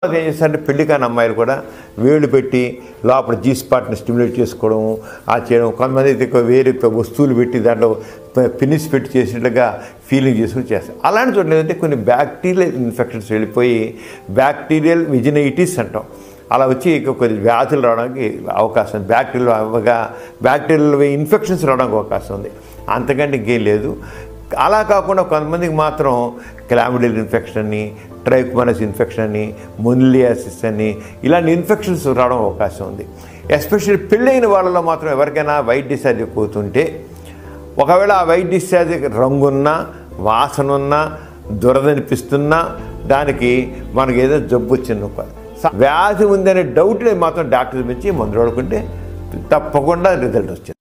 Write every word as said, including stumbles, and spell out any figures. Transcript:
ఏం చేస్తారంటే పెళ్లి కాని అమ్మాయిలు కూడా వేళ్ళు పెట్టి లోపల జీ స్పాట్ని స్టిమ్యులేట్ చేసుకోవడం, ఆ చేయడం. కొంతమంది అయితే వేరే వస్తువులు పెట్టి దాంట్లో పినిస్ పెట్టి చేసినట్లుగా ఫీలింగ్ చేసుకుని చేస్తారు. అలాంటి చోట్ల ఏంటంటే కొన్ని బ్యాక్టీరియల్ ఇన్ఫెక్షన్స్ వెళ్ళిపోయి బ్యాక్టీరియల్ విజినైటిస్ అంటాం, అలా వచ్చి కొన్ని వ్యాధులు రావడానికి అవకాశం ఉంది. బ్యాక్టీరియల్ అవగా బ్యాక్టీరియల్ ఇన్ఫెక్షన్స్ రావడానికి అవకాశం ఉంది, అంతకంటే ఇంకేం లేదు. అలా కాకుండా కొంతమందికి మాత్రం క్లామిడియల్ ఇన్ఫెక్షన్ అని, ట్రైకోమోనాస్ ఇన్ఫెక్షన్ అని, మొనిలియాసిస్ అని ఇలాంటి ఇన్ఫెక్షన్స్ రావడం అవకాశం ఉంది. ఎస్పెషల్లీ పెళ్ళైన వాళ్ళలో మాత్రం ఎవరికైనా వైట్ డిశ్చార్జ్ ఎక్కువతుంటే, ఒకవేళ ఆ వైట్ డిశ్చార్జ్ రంగున్నా వాసన ఉన్నా దురదనిపిస్తున్నా దానికి మనకి ఏదో జబ్బు వచ్చింది, వ్యాధి ఉందనే డౌట్ మాత్రం డాక్టర్ నుంచి మందులు వాడుకుంటే తప్పకుండా రిజల్ట్ వచ్చింది.